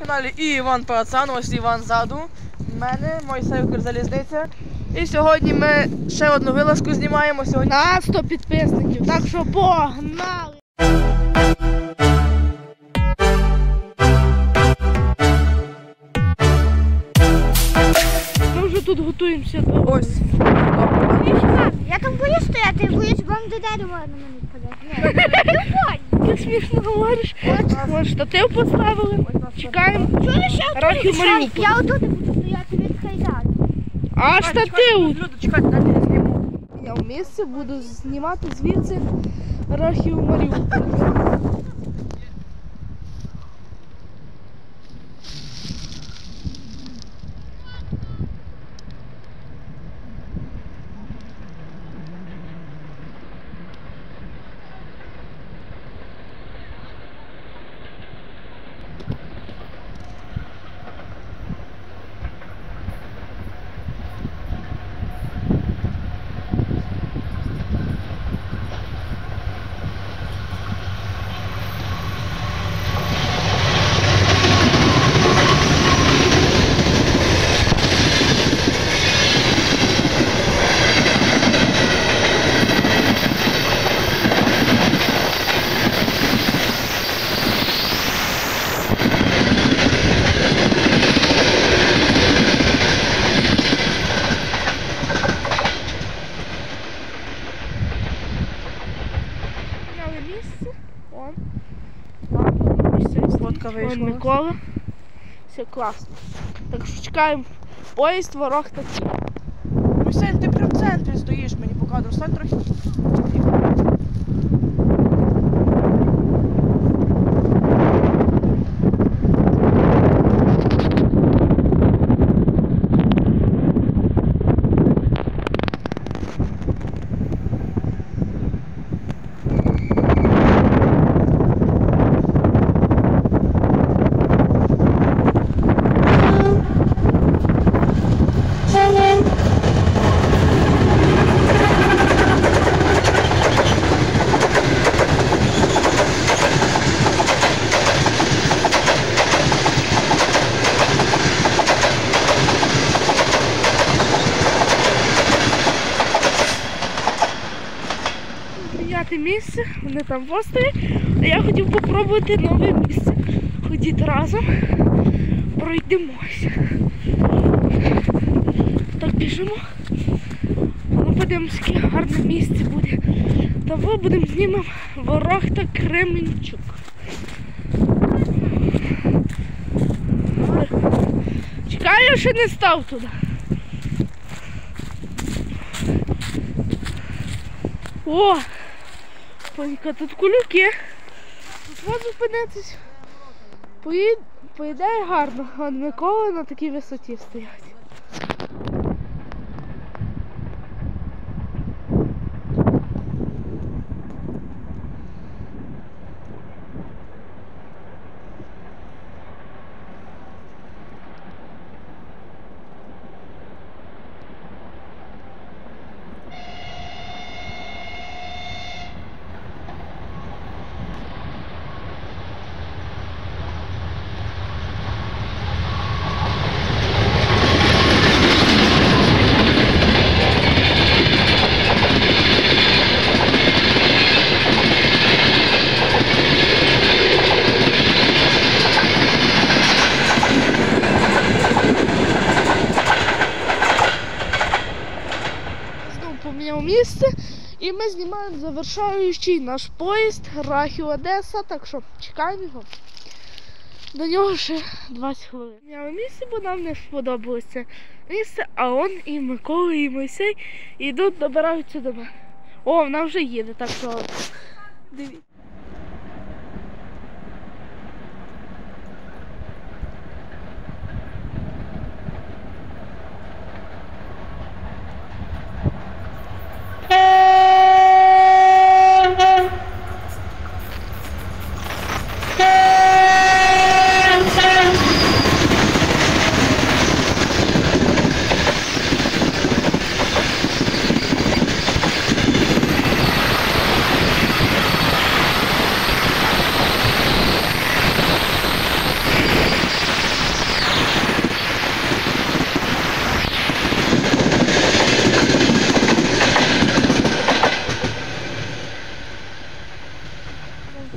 каналі і Іван Пацан, ось Іван ззаду. У мене Мойсей Укрзалізниця. І сьогодні ми ще одну вилазку знімаємо. Сьогодні на 100 підписників, так що погнали! Ми вже тут готуємося до... Ось. Я там боюсь стояти, боюсь, вам до дерева на мене впаде. Ти смішно говориш. Ось штатив поставили. Чекаємо. Рахів Маріуполь. Я отут буду стояти від Хайдану. А штатив? Люди, чекайте, дайте я зніму. Я в місці буду знімати звідси Рахів Маріуполь. Фотка вийшла. Микола. Все класно. Так що чекаємо. Поїзд, ворог такий. Мойсей, ти прям в центрі стоїш, мені по кадру. Стань трохи. Місце, вони там постоять, а я хотів попробувати нове місце. Ходіть разом, пройдемося. Так, біжимо. Ну, подивимось, яке гарне місце буде. Того будемо знімати Ворог та Кременчук. Чекаю, я ще не став туди. О! Панька, тут кулюки. Тут можна зупинитись. По ідеї гарно, а Микола на такій висоті стоять. Місце, і ми знімаємо завершаючий наш поїзд Рахів-Одеса, так що чекаємо його. До нього ще 20 хвилин. Зняли місце, бо нам не сподобалося місце, а он і Микола, і Мойсей йдуть, добираються до мене. О, вона вже їде, так що дивіться.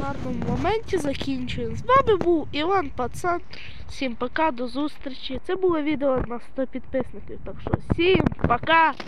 гарному моменті закінчуємо. З вами був Іван Пацан. Всім пока, до зустрічі. Це було відео на 100 підписників. Так що всім пока!